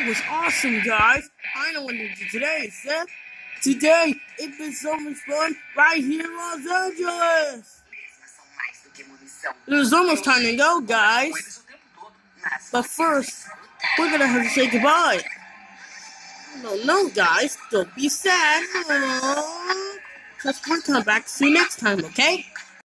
That was awesome, guys. I know what to do today, Seth. Today, it's been so much fun right here in Los Angeles. It is almost time to go, guys. But first, we're gonna have to say goodbye. No, guys, don't be sad. Because we're coming back to see you next time, okay?